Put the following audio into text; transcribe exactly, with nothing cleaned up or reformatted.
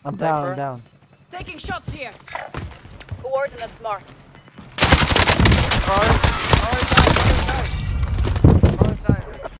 I'm down, I'm down. Taking shots here. Coordinates marked. Alright.